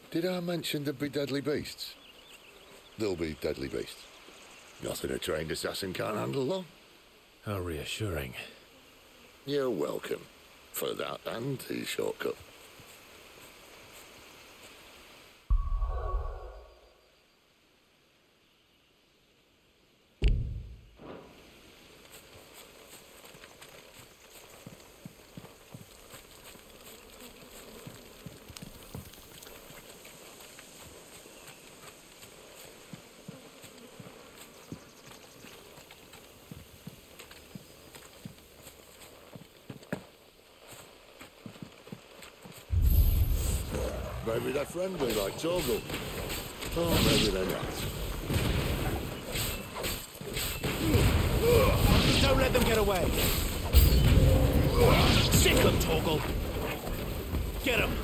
Did I mention there'd be deadly beasts? There'll be deadly beasts. Nothing a trained assassin can't handle, though. How reassuring. You're welcome. For that and the shortcut. Maybe they're friendly like Torgal. Oh, maybe they're not. Don't let them get away! Sick of Torgal! Get him!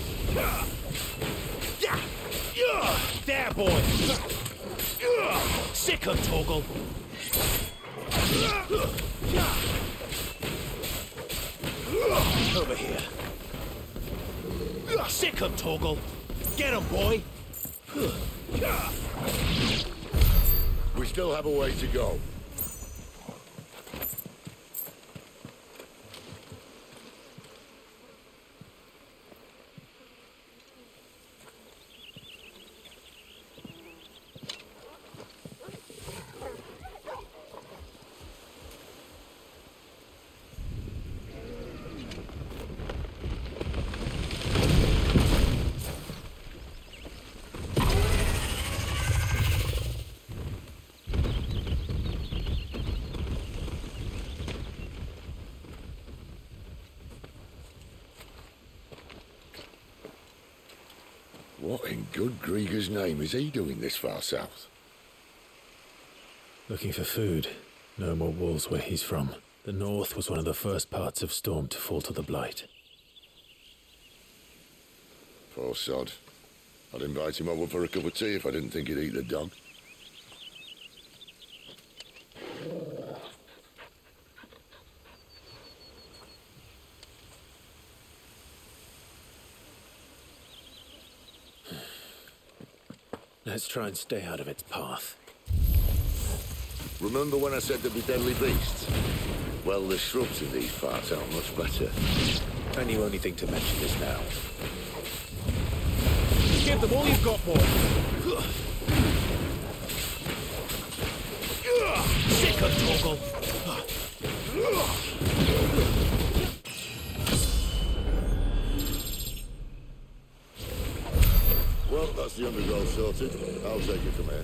There, boy! Sick of Torgal! Over here. Sick of Torgal! Get him, boy! We still have a way to go. What in good Grieger's name is he doing this far south? Looking for food. No more wolves where he's from. The north was one of the first parts of Storm to fall to the Blight. Poor sod. I'd invite him over for a cup of tea if I didn't think he'd eat the dog. Let's try and stay out of its path. Remember when I said there'd be deadly beasts? Well, the shrubs in these parts aren't much better. And you only think to mention this now. Give them all you've got, boy! Sick of Torgal! Well, that's the undergrowth sorted. I'll take it from here.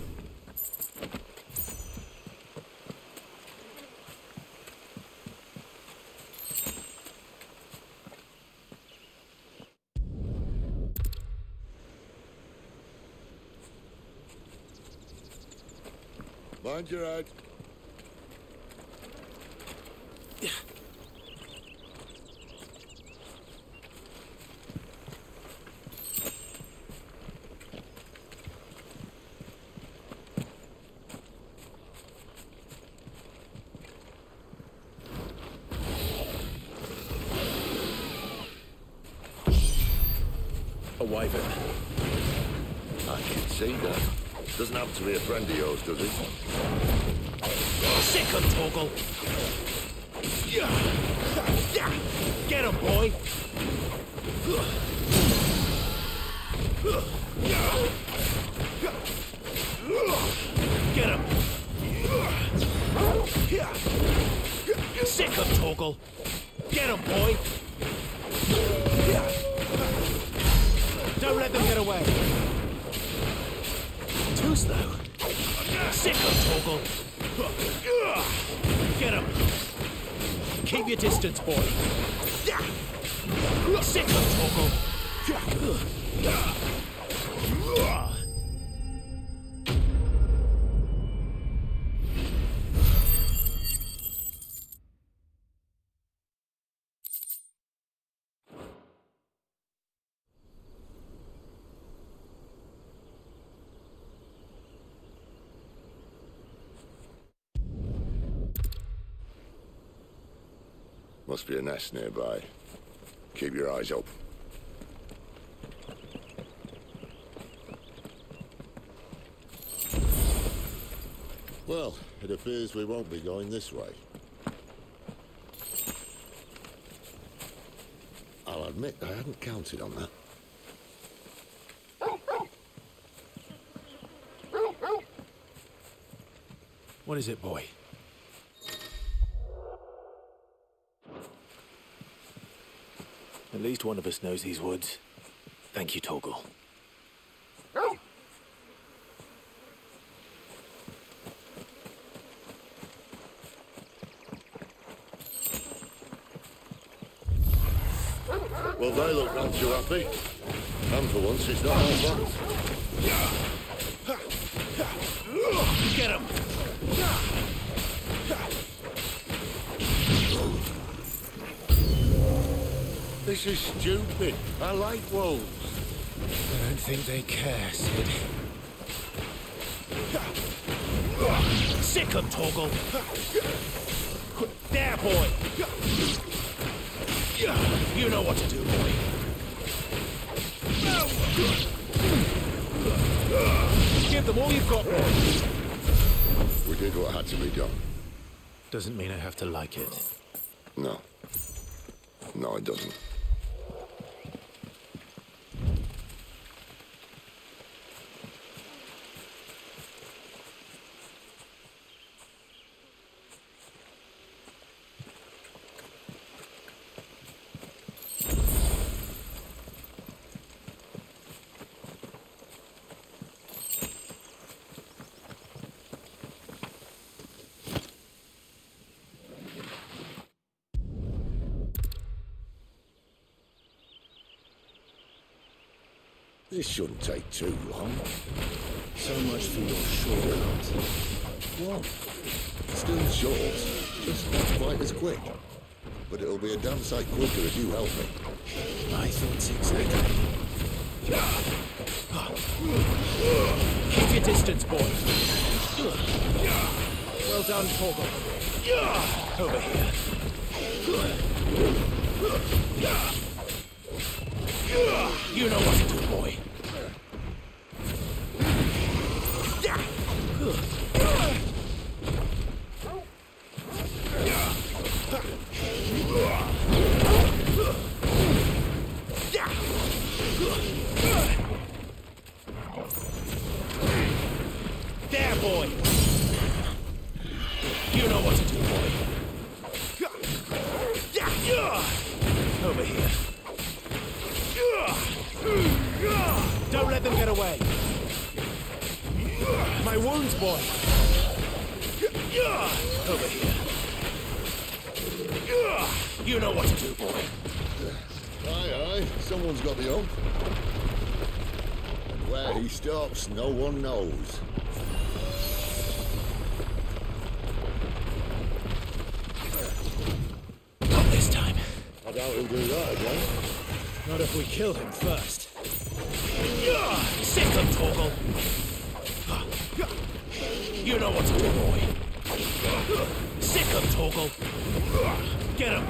Mind your head. A wyvern. I can see that. Doesn't happen to be a friend of yours, does it? Sick of Torgal! Get him, boy! Get him! Sick of Torgal! Get him, boy! Don't let them get away! Too slow. Sick of Torgal! Get him! Keep your distance, boy! Sick of Torgal! Must be a nest nearby. Keep your eyes open. Well, it appears we won't be going this way. I'll admit I hadn't counted on that. What is it, boy? At least one of us knows these woods. Thank you, Torgal. Well, they look none too happy. And for once, it's not our fault. Get him! This is stupid. I like wolves. I don't think they care, Sid. Sick 'em, Torgal! There, boy! You know what to do, boy. Give them all you've got, boy. We did what had to be done. Doesn't mean I have to like it. No. No, it doesn't. This shouldn't take too long. So much for your shortcut. What? Still short, just not quite as quick. But it'll be a damn sight quicker if you help me. My thoughts exactly. Keep your distance, boy. Well done, Torgal. Over here. You know what to do, boy. There, boy. You know what to do, boy. Over here. Don't let them get away. My wounds, boy. Over here. You know what to do, boy. Aye, aye. Someone's got the hump. And where he stops, no one knows. Not this time. I doubt he'll do that again. Not if we kill him first. Sick of Torgal. You know what to do, boy. Sick of Torgal. Get him.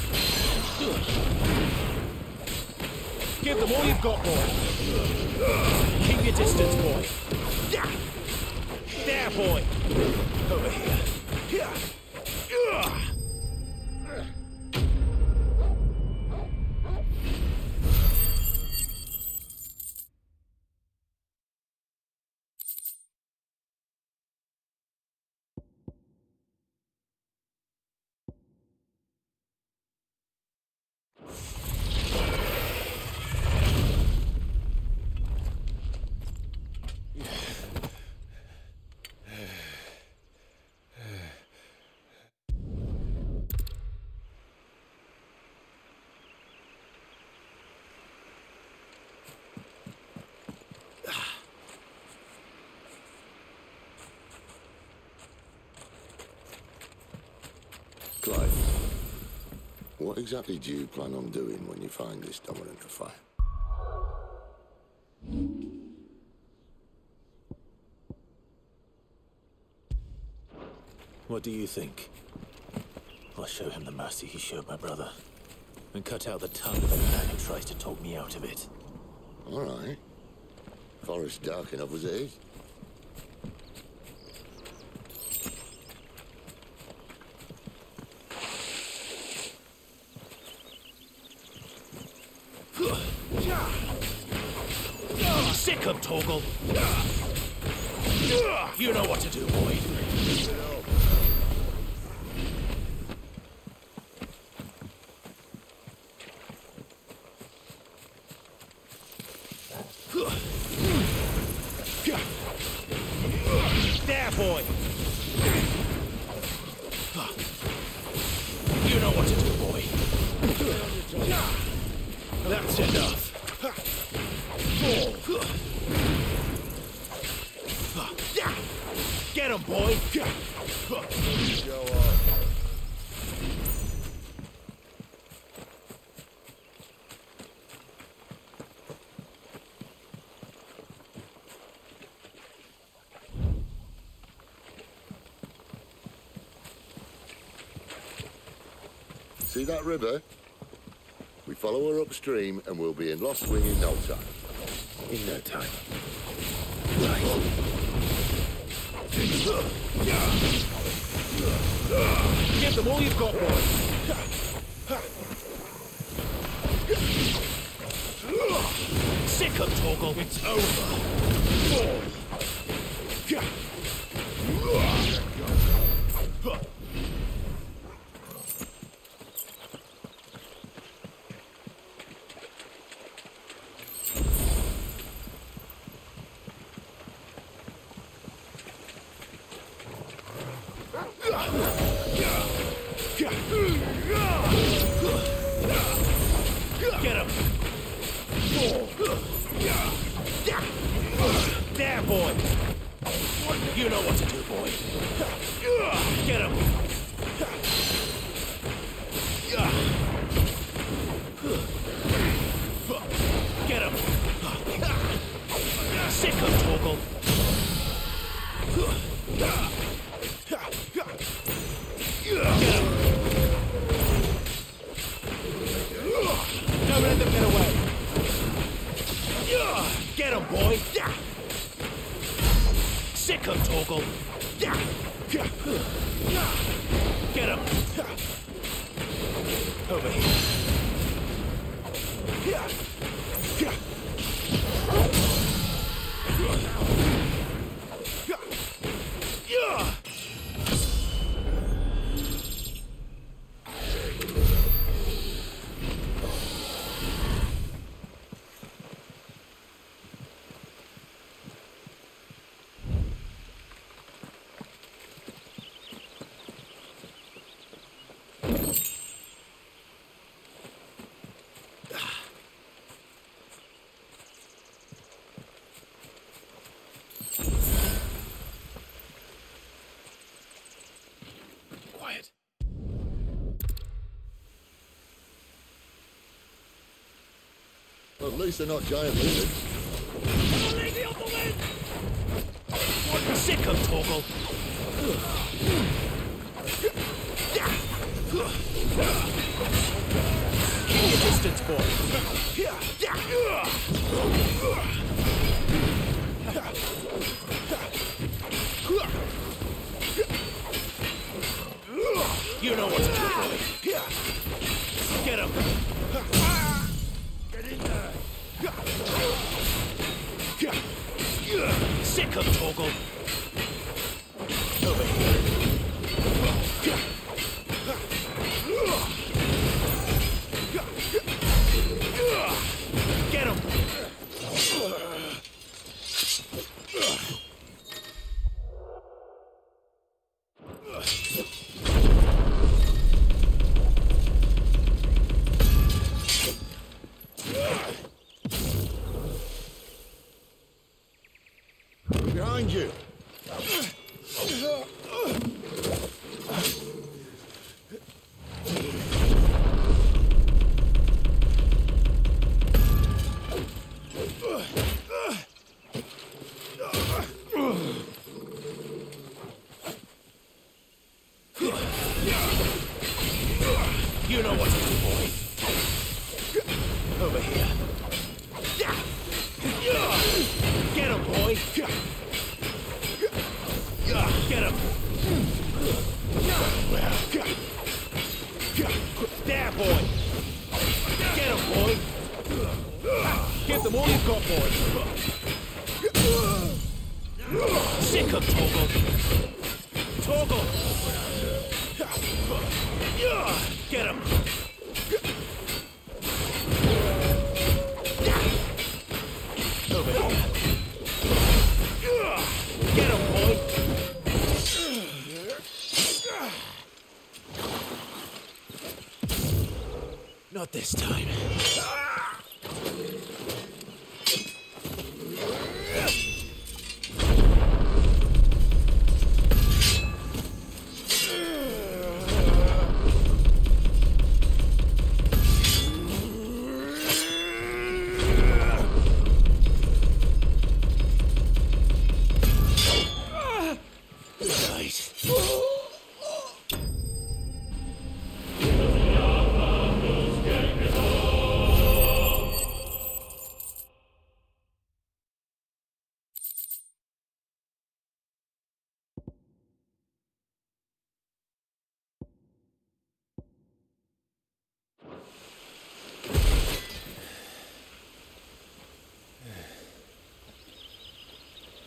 Give them all you've got, boy. Keep your distance, boy. There, boy. Over here. Clive, what exactly do you plan on doing when you find this dominant of fire? What do you think? I'll show him the mercy he showed my brother. And cut out the tongue of any man who tries to talk me out of it. All right. Forest dark enough as it is. Sick of Torgal. You know what to do, boy. There, boy. You know what to do, boy. That's enough. Get him, boy. Go on. See that river? We follow her upstream and we'll be in Lost Wing in no time. In no time. Give them all you've got, boy. Sick of Torgal. It's over. Get him! There, boy! You know what to do, boy. Get him! Get him! Sick of Torgal! Get him! Don't let them get away! Get him, boy! Sick of Torgal! Get him! Over here. Quiet. Well, at least they're not giant lizards. Sick of Torgal! Keep your distance, boy! You know what to do, boy! Get him! Get in there! Sick of Torgal! Over here! Get him! Behind you! You know what to do, boy. Over here. Get him, boy. Get him. There, boy. Get him, boy. them all you've got, boy. Sick of Toggle. Toggle. Get him. Over here. Get him, boy. Not this time.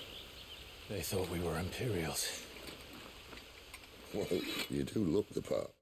They thought we were Imperials. Well, you do look the part.